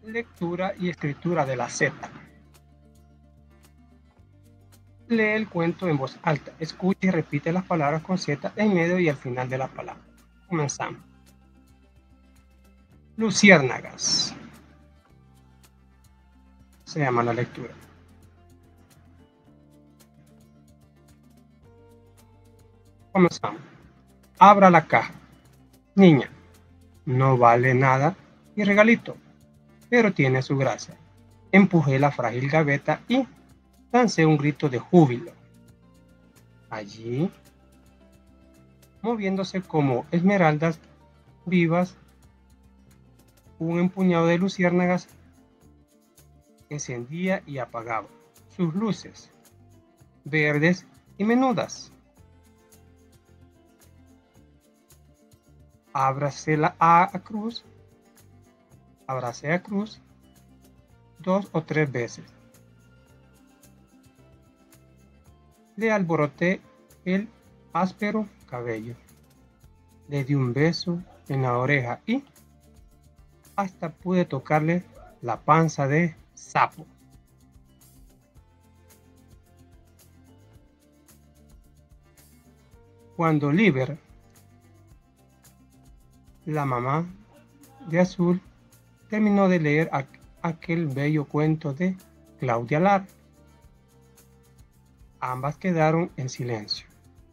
lectura y escritura de la Z. Lee el cuento en voz alta, escucha y repite las palabras con Z en medio y al final de la palabra. Comenzamos. Luciérnagas. Se llama la lectura. Comenzamos. Abra la caja. Niña, no vale nada y regalito, pero tiene su gracia. Empujé la frágil gaveta y lancé un grito de júbilo. Allí, moviéndose como esmeraldas vivas, un empuñado de luciérnagas encendía y apagaba sus luces, verdes y menudas. Abracé a Cruz 2 o 3 veces. Le alboroté el áspero cabello. Le di un beso en la oreja y hasta pude tocarle la panza de sapo. Cuando Liber, la mamá de Azul, terminó de leer aquel bello cuento de Claudia Lar, ambas quedaron en silencio.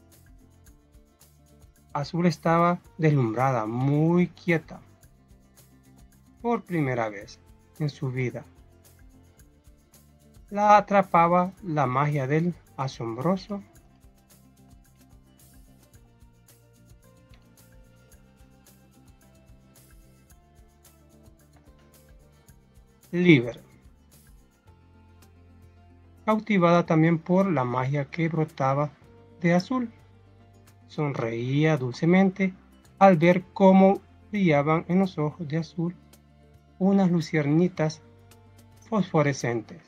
Azul estaba deslumbrada, muy quieta. Por primera vez en su vida, la atrapaba la magia del asombroso Liber, cautivada también por la magia que brotaba de Azul. Sonreía dulcemente al ver cómo brillaban en los ojos de Azul unas luciernitas fosforescentes.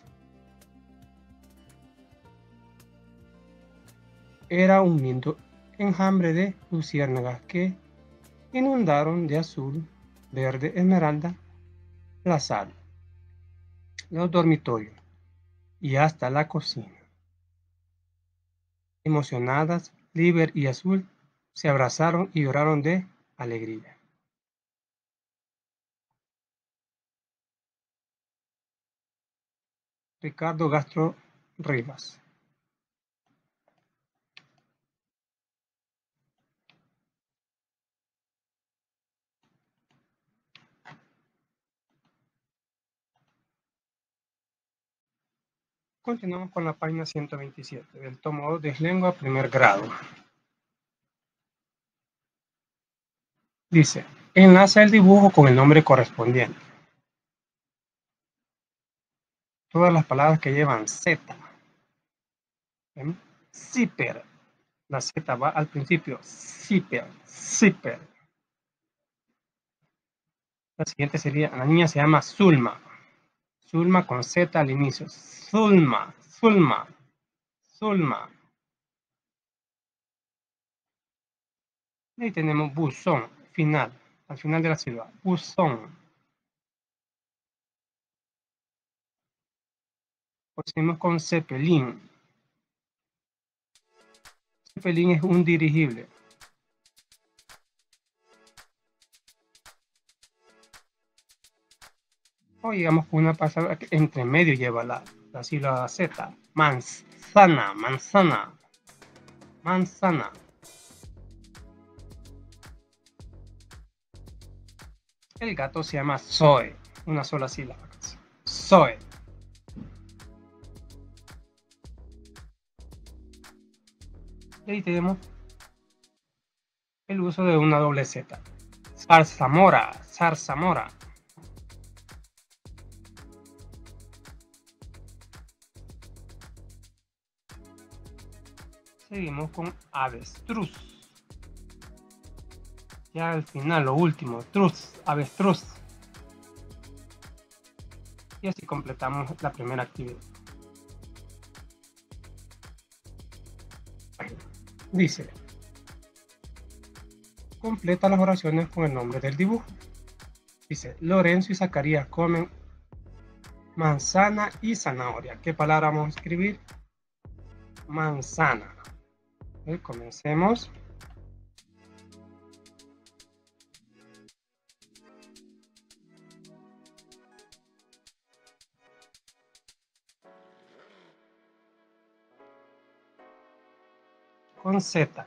Era un lindo enjambre de luciérnagas que inundaron de azul, verde, esmeralda la sala, los dormitorios y hasta la cocina. Emocionadas, Liber y Azul se abrazaron y lloraron de alegría. Ricardo Castro Rivas. Continuamos con la página 127 del tomo 2 de Lengua primer grado. Dice, enlaza el dibujo con el nombre correspondiente. Todas las palabras que llevan Z. Zipper. La Z va al principio. Zipper. Zipper. La siguiente sería, la niña se llama Zulma. Zulma con Z al inicio. Zulma. Zulma. Zulma. Y ahí tenemos buzón. Final. Al final de la sílaba. Buzón. Seguimos con Zeppelin. Zeppelin es un dirigible. O llegamos con una palabra que entre medio lleva la sílaba Z. Manzana, manzana, manzana. El gato se llama Zoe. Una sola sílaba. Zoe. Y ahí tenemos el uso de una doble Z. Zarzamora, zarzamora. Seguimos con avestruz. Ya al final, lo último, truz, avestruz. Y así completamos la primera actividad. Dice, completa las oraciones con el nombre del dibujo. Dice, Lorenzo y Zacarías comen manzana y zanahoria. ¿Qué palabra vamos a escribir? Manzana. Comencemos. Con Z.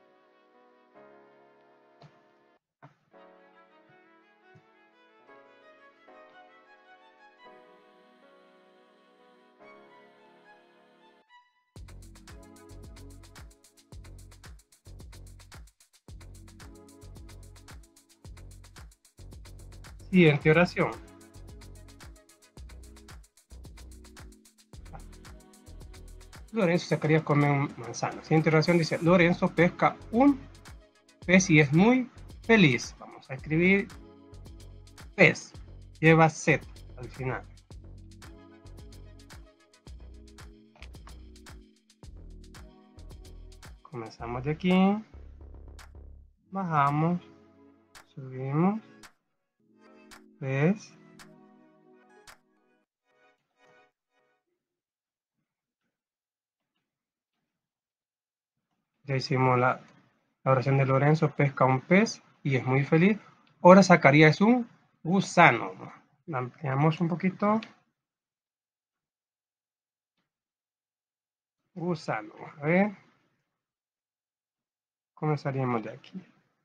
Siguiente oración. Lorenzo se quería comer un manzana. Siguiente oración dice, Lorenzo pesca un pez y es muy feliz. Vamos a escribir pez. Lleva Z al final. Comenzamos de aquí. Bajamos. Subimos. Pez. Ya hicimos la oración de Lorenzo, pesca un pez y es muy feliz. Ahora sacaría es un gusano. La ampliamos un poquito. Gusano. A ver. Comenzaríamos de aquí.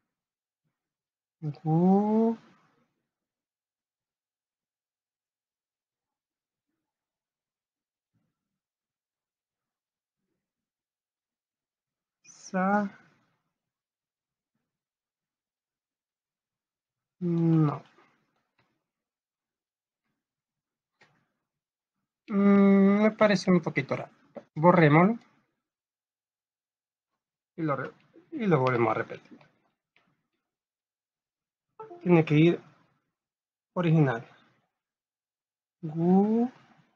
Gu. Sa. No. Me parece un poquito raro. Borrémoslo. Y lo volvemos a repetir. Tiene que ir original. Gu.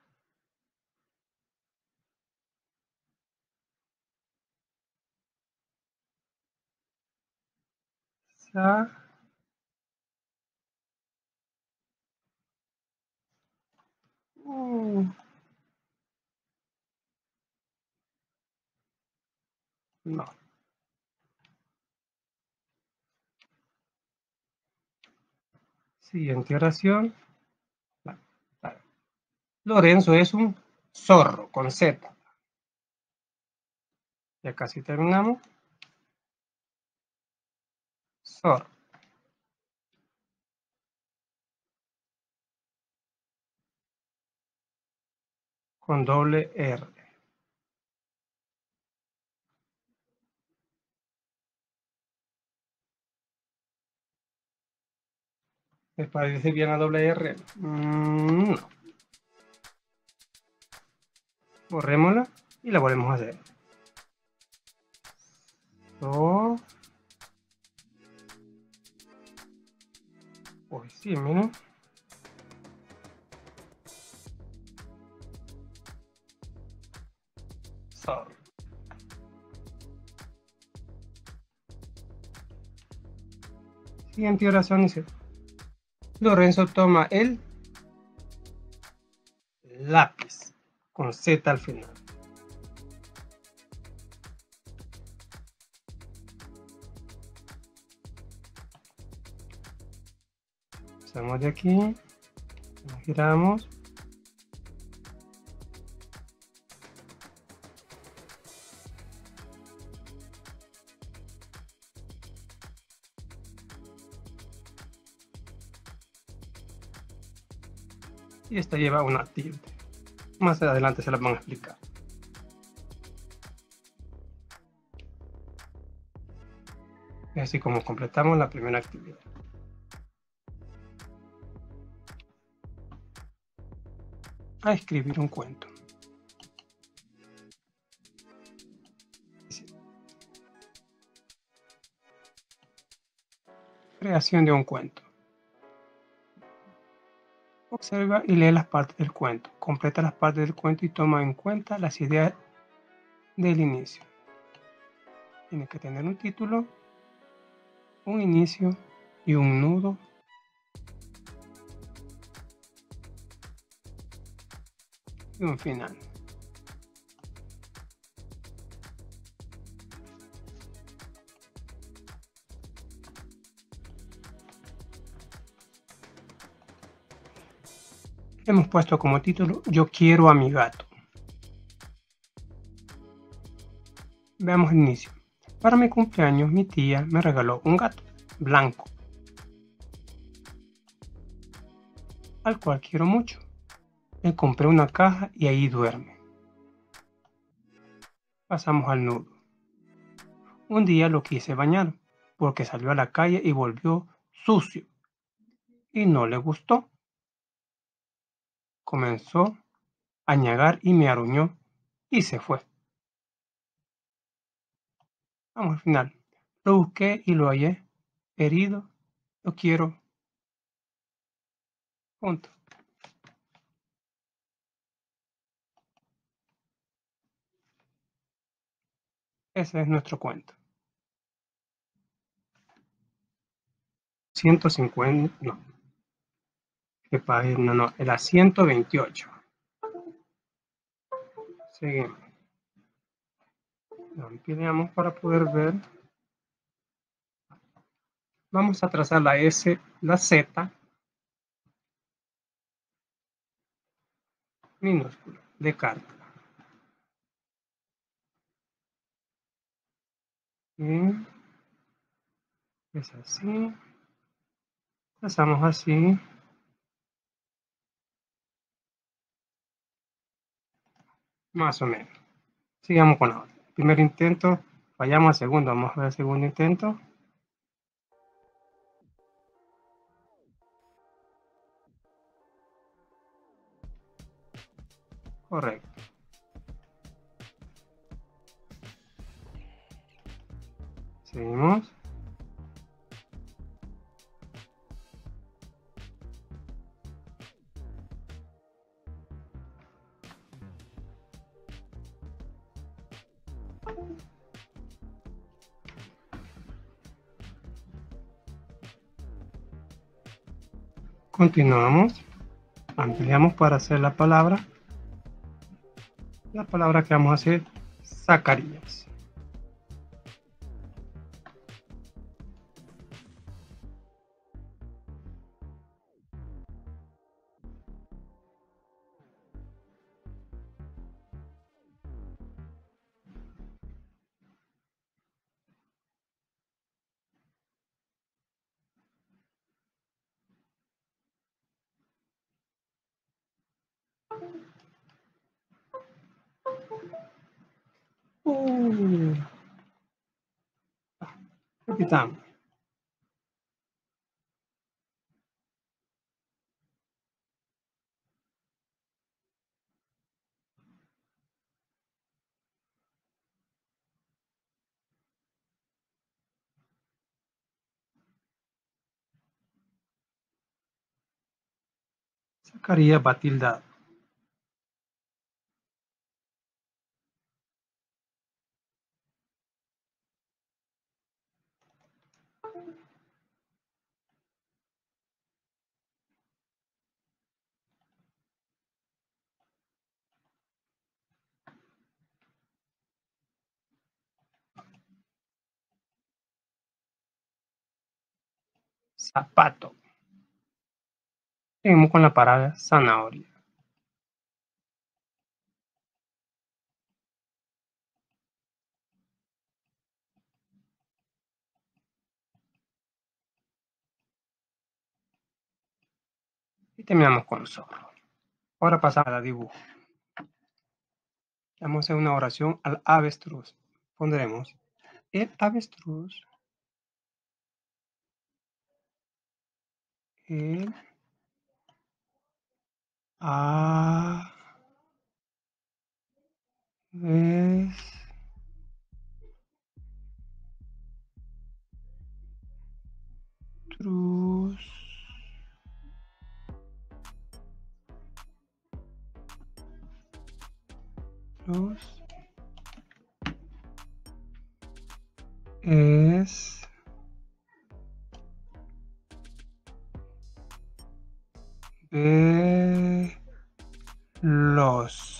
Sa. No. Siguiente oración. Lorenzo es un zorro con Z. Ya casi terminamos. Zorro. Con doble R. ¿Les parece bien la doble R? No. Borrémosla y la volvemos a hacer. Pues sí, miren. Zorro. Siguiente oración dice, Lorenzo toma el lápiz con Z al final. Pasamos de aquí, giramos. Y esta lleva una tilde. Más adelante se las van a explicar. Y así como completamos la primera actividad. A escribir un cuento. Creación de un cuento. Observa y lee las partes del cuento. Completa las partes del cuento y toma en cuenta las ideas del inicio. Tiene que tener un título, un inicio y un nudo. y un final. Hemos puesto como título Yo quiero a mi gato. Veamos el inicio. Para mi cumpleaños mi tía me regaló un gato blanco, al cual quiero mucho. Le compré una caja y ahí duerme. Pasamos al nudo. Un día lo quise bañar porque salió a la calle y volvió sucio y no le gustó. Comenzó a ñagar y me aruñó y se fue. Vamos al final. Lo busqué y lo hallé herido. Lo quiero. Punto. Ese es nuestro cuento. 150, no. ¿Qué página? No, la 128. Seguimos. Lo ampliamos para poder ver. Vamos a trazar la S, la Z minúscula de carta. Y es así. Trazamos así. Más o menos. Sigamos con la otra. Primer intento, fallamos al segundo. Vamos a ver el segundo intento. Correcto. Seguimos. Continuamos. Ampliamos para hacer la palabra. La palabra que vamos a hacer, Zacarías. Repitamos. Zacarías va tildado. Zapato. Seguimos con la palabra zanahoria. Y terminamos con zorro. Ahora pasamos a la dibujo. Vamos a hacer una oración al avestruz. Pondremos el avestruz. El avestruz es veloz.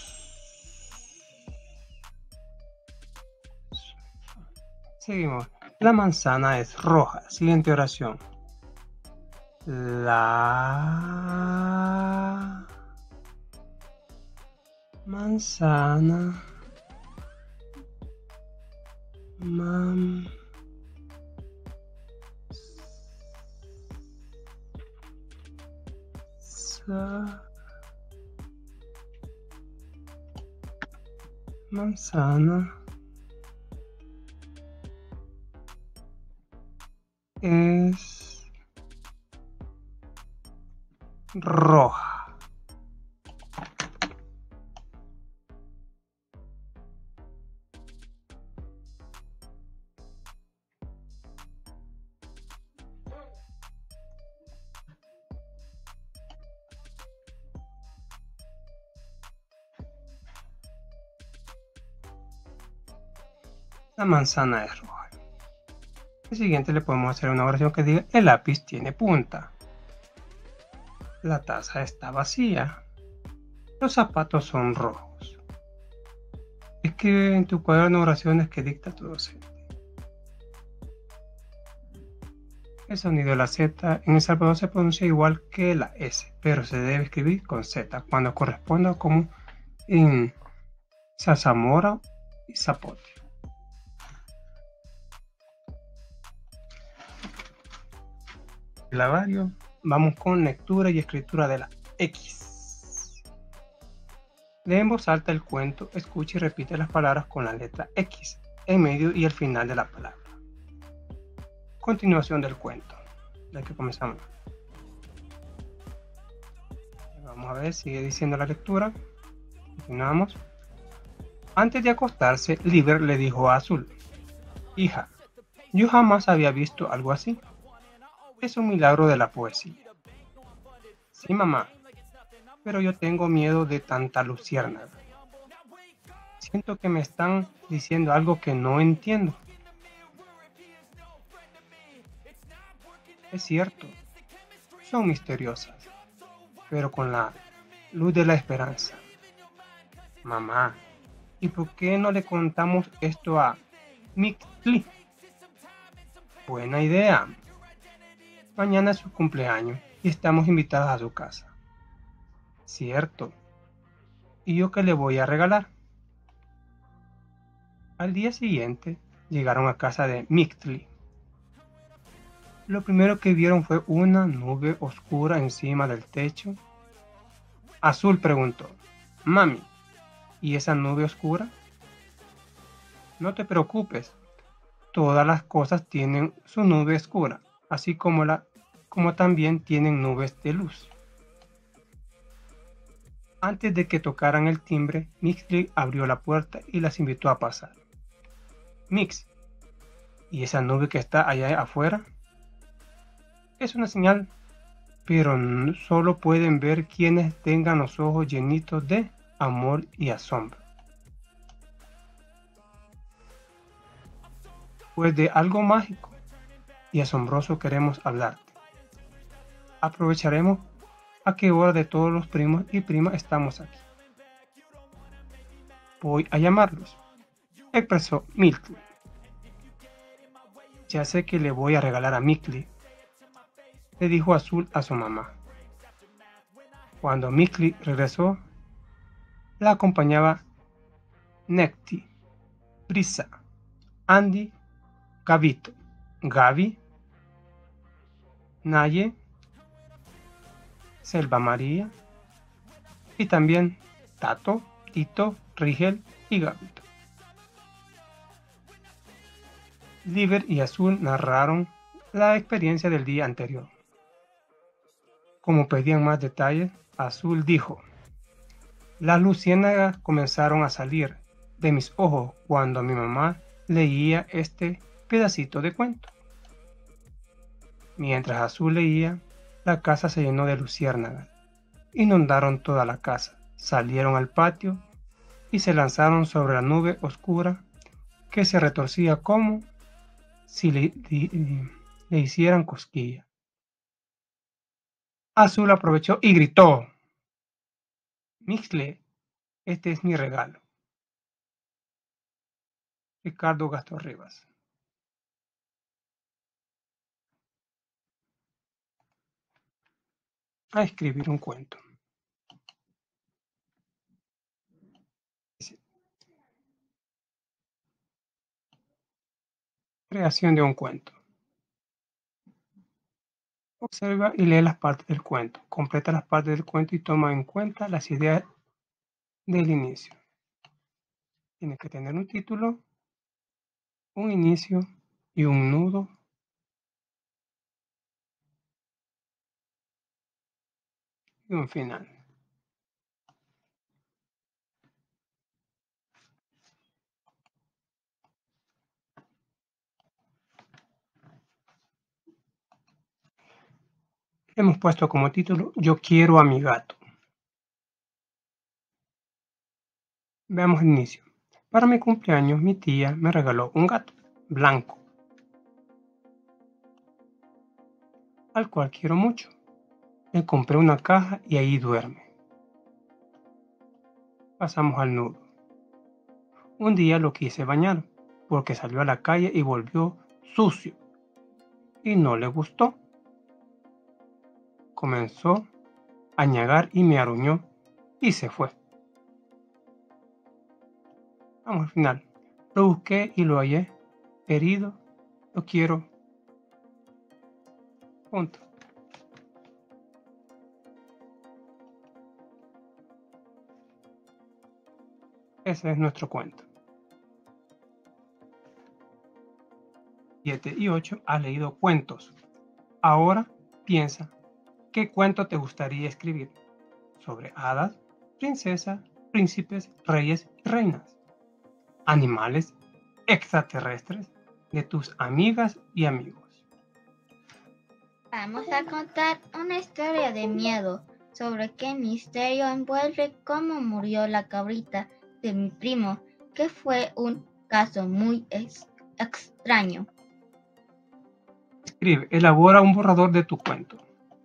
Seguimos. La manzana es roja. Siguiente oración. La manzana manzana es roja. La manzana es roja. El siguiente le podemos hacer una oración que diga: el lápiz tiene punta. La taza está vacía. Los zapatos son rojos. Escribe en tu cuaderno oraciones que dicta tu docente. El sonido de la Z en El Salvador se pronuncia igual que la S, pero se debe escribir con Z cuando corresponda, como en zarzamora y zapote. Clavario. Vamos con lectura y escritura de la X. Lee en voz alta el cuento, escucha y repite las palabras con la letra X en medio y al final de la palabra. Continuación del cuento. De que comenzamos. Vamos a ver, sigue diciendo la lectura. Continuamos. Antes de acostarse, Liber le dijo a Azul: hija, yo jamás había visto algo así. Es un milagro de la poesía. Sí, mamá, pero yo tengo miedo de tanta luciérnaga. Siento que me están diciendo algo que no entiendo. Es cierto, son misteriosas, pero con la luz de la esperanza. Mamá, ¿y por qué no le contamos esto a Mictli? Buena idea. Mañana es su cumpleaños y estamos invitados a su casa. Cierto. ¿Y yo qué le voy a regalar? Al día siguiente llegaron a casa de Mictli. Lo primero que vieron fue una nube oscura encima del techo. Azul preguntó: mami, ¿y esa nube oscura? No te preocupes, todas las cosas tienen su nube oscura, así como también tienen nubes de luz. Antes de que tocaran el timbre, Mixley abrió la puerta y las invitó a pasar. Mix, ¿y esa nube que está allá afuera? Es una señal, pero solo pueden ver quienes tengan los ojos llenitos de amor y asombro. Pues de algo mágico y asombroso queremos hablarte. Aprovecharemos a qué hora de todos los primos y primas estamos aquí. Voy a llamarlos, expresó Mictli. Ya sé que le voy a regalar a Mictli, le dijo Azul a su mamá. Cuando Mictli regresó, la acompañaba Necti, Brisa, Andy, Gavito, Gaby, Naye, Selva María y también Tato, Tito, Rigel y Gavito. Liber y Azul narraron la experiencia del día anterior. Como pedían más detalles, Azul dijo: las luciérnagas comenzaron a salir de mis ojos cuando mi mamá leía este pedacito de cuento. Mientras Azul leía, la casa se llenó de luciérnagas. Inundaron toda la casa, salieron al patio y se lanzaron sobre la nube oscura que se retorcía como si le hicieran cosquilla. Azul aprovechó y gritó: Mixle, este es mi regalo. Ricardo Gastón Rivas. a escribir un cuento. Creación de un cuento. Observa y lee las partes del cuento. Completa las partes del cuento y toma en cuenta las ideas del inicio. Tiene que tener un título, un inicio y un nudo. Y un final. Hemos puesto como título Yo quiero a mi gato. Veamos el inicio. Para mi cumpleaños mi tía me regaló un gato blanco, al cual quiero mucho. Le compré una caja y ahí duerme. Pasamos al nudo. Un día lo quise bañar porque salió a la calle y volvió sucio y no le gustó. Comenzó a ñagar y me aruñó y se fue. Vamos al final. Lo busqué y lo hallé herido. Lo quiero. Punto. Ese es nuestro cuento. 7 y 8 has leído cuentos. Ahora piensa, ¿qué cuento te gustaría escribir? Sobre hadas, princesas, príncipes, reyes y reinas, animales, extraterrestres, de tus amigas y amigos. Vamos a contar una historia de miedo sobre qué misterio envuelve cómo murió la cabrita de mi primo, que fue un caso muy extraño. Escribe, elabora un borrador de tu cuento.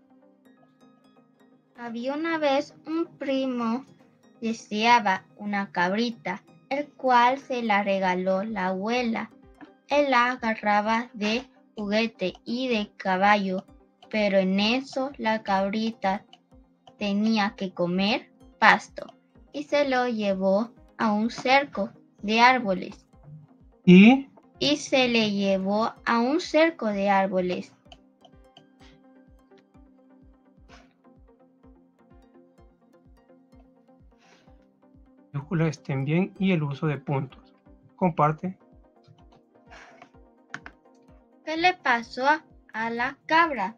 Había una vez un primo deseaba una cabrita, el cual se la regaló la abuela. Él la agarraba de juguete y de caballo, pero en eso la cabrita tenía que comer pasto y se lo llevó a un cerco de árboles. Y se le llevó a un cerco de árboles. Mayúsculas estén bien y el uso de puntos. Comparte. ¿Qué le pasó a la cabra?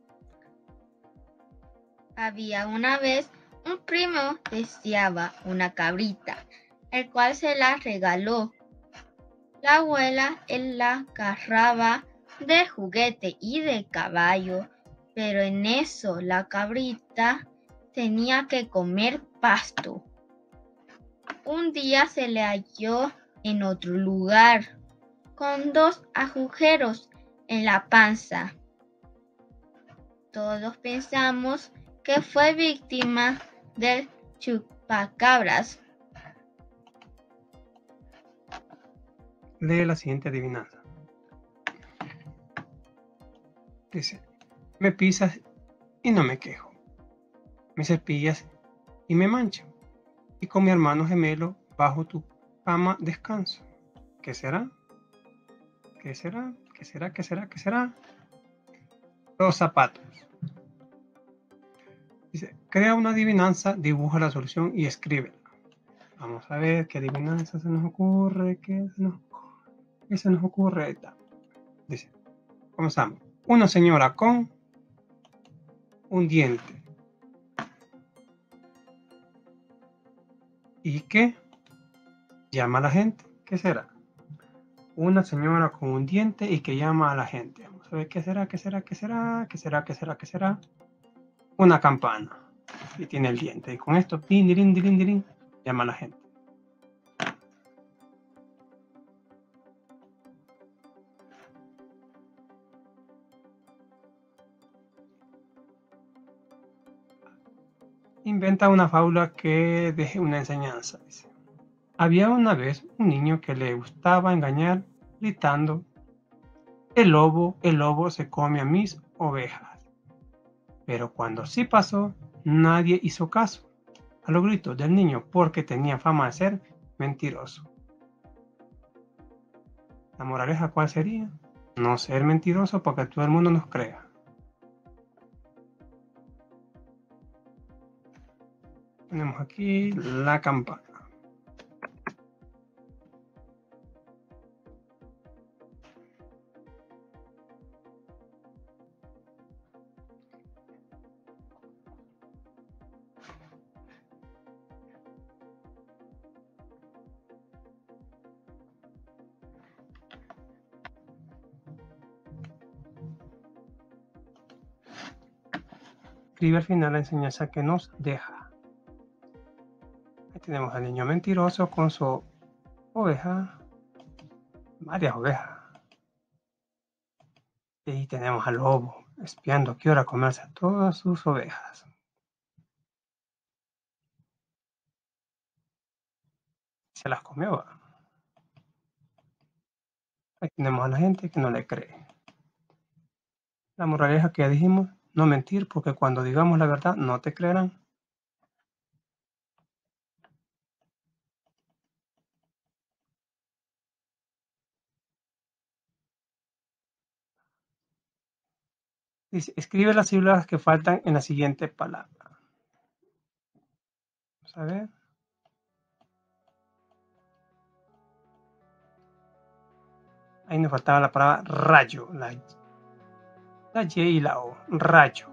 Había una vez un primo deseaba una cabrita, el cual se la regaló. La abuela él la agarraba de juguete y de caballo, pero en eso la cabrita tenía que comer pasto. Un día se le halló en otro lugar, con 2 agujeros en la panza. Todos pensamos que fue víctima del chupacabras. Lee la siguiente adivinanza. Dice, me pisas y no me quejo. Me cepillas y me mancho. Y con mi hermano gemelo bajo tu cama descanso. ¿Qué será? ¿Qué será? ¿Qué será? ¿Qué será? ¿Qué será? Los zapatos. Dice, crea una adivinanza, dibuja la solución y escríbela. Vamos a ver qué adivinanza se nos ocurre, qué se nos ocurre. Ahí está. Dice, comenzamos. Una señora con un diente. ¿Y qué? Llama a la gente. ¿Qué será? Una señora con un diente y que llama a la gente. Vamos a ver qué será, qué será, qué será, qué será, qué será, qué será. Una campana. Y tiene el diente. Y con esto, din, din, din, din, llama a la gente. Inventa una fábula que deje una enseñanza. Dice. Había una vez un niño que le gustaba engañar gritando, el lobo se come a mis ovejas. Pero cuando sí pasó, nadie hizo caso a los gritos del niño porque tenía fama de ser mentiroso. ¿La moraleja cuál sería? No ser mentiroso para que todo el mundo nos crea. Tenemos aquí la campana. Escribe al final la enseñanza que nos deja. Ahí tenemos al niño mentiroso con su oveja, varias ovejas. Y ahí tenemos al lobo espiando a qué hora comerse a todas sus ovejas. Se las comió. Ahí tenemos a la gente que no le cree. La moraleja que ya dijimos, no mentir porque cuando digamos la verdad no te creerán. Dice, escribe las sílabas que faltan en la siguiente palabra. Vamos a ver. Ahí nos faltaba la palabra rayo, la Y y la O, rayo.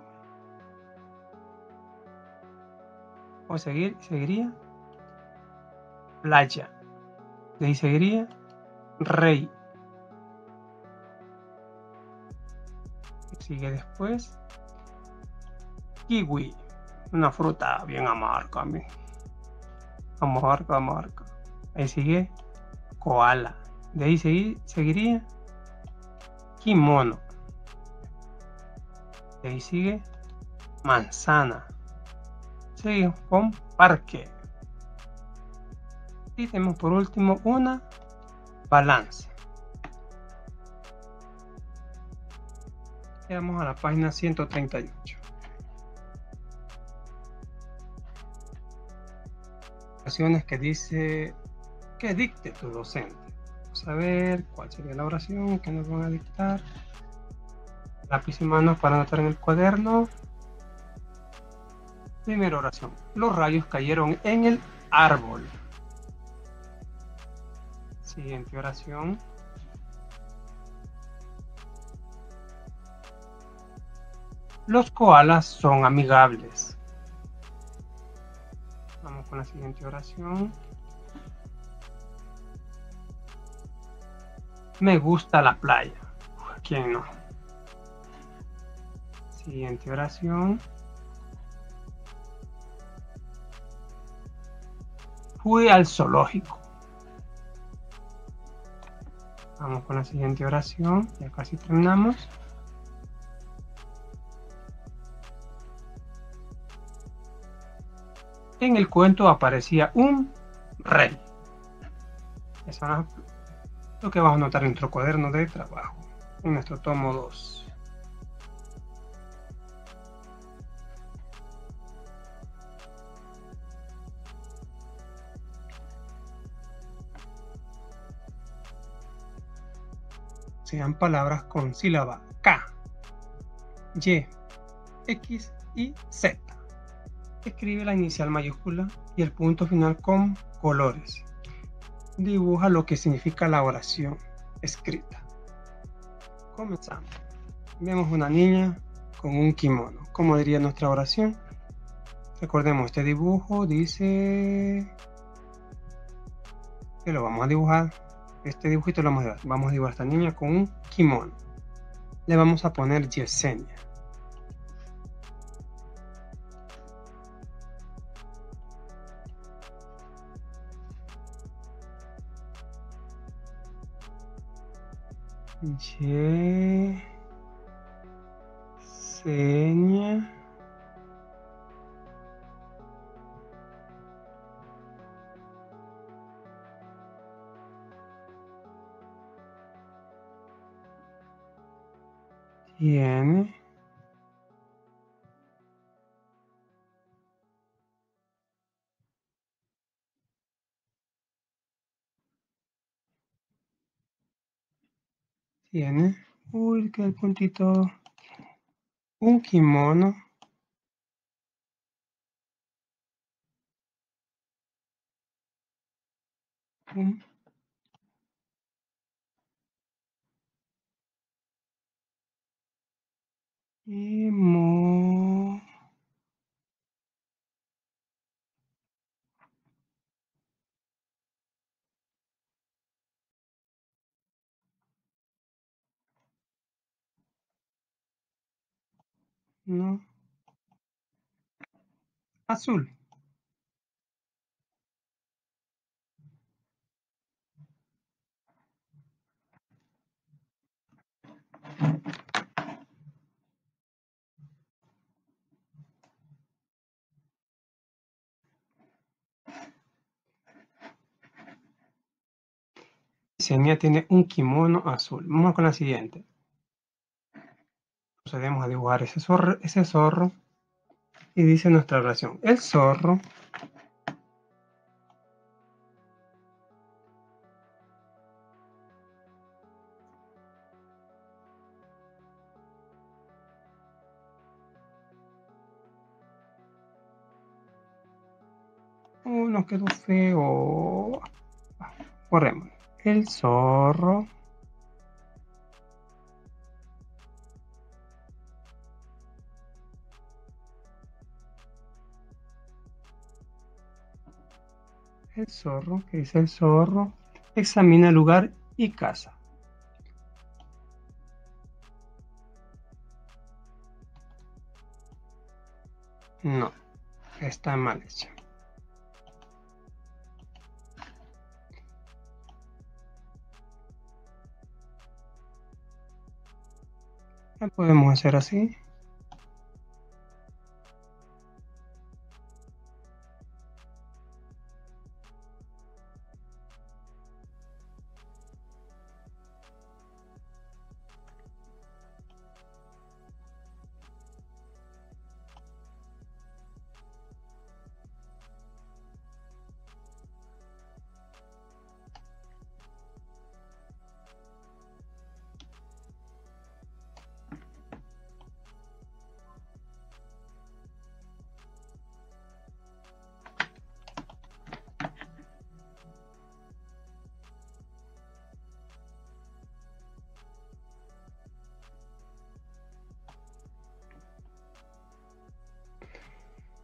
O seguiría playa. De ahí seguiría rey. Sigue después kiwi, una fruta bien amarga. Amarga. Ahí sigue koala. De ahí seguiría kimono. De ahí sigue manzana. Seguimos con parque. Y tenemos por último una balanza. Llegamos a la página 138. Oraciones que dice que dicte tu docente. Vamos a ver cuál sería la oración que nos van a dictar. Lápiz y manos para anotar en el cuaderno. Primera oración. Los rayos cayeron en el árbol. Siguiente oración. Los koalas son amigables. Vamos con la siguiente oración. Me gusta la playa. ¿Quién no? Siguiente oración. Fui al zoológico. Vamos con la siguiente oración. Ya casi terminamos. En el cuento aparecía un rey. Eso es lo que vamos a anotar en nuestro cuaderno de trabajo, en nuestro tomo 2. Sean palabras con sílaba K, Y, X y Z. Escribe la inicial mayúscula y el punto final con colores. Dibuja lo que significa la oración escrita. Comenzamos. Vemos una niña con un kimono. ¿Cómo diría nuestra oración? Recordemos, este dibujo dice que lo vamos a dibujar. Este dibujito lo vamos a dibujar a esta niña con un kimono. Le vamos a poner Yesenia. Yesenia. Tiene tiene, uy, que el puntito, un kimono. Un kimono. No. Azul. Xenia tiene un kimono azul. Vamos con la siguiente. Procedemos a dibujar ese zorro y dice nuestra oración. El zorro nos quedó feo. Corremos. El zorro ¿qué dice el zorro? Examina el lugar y caza. No, está mal hecha. La podemos hacer así.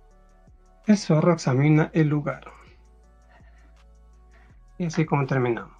El zorro examina el lugar. Y así como terminamos.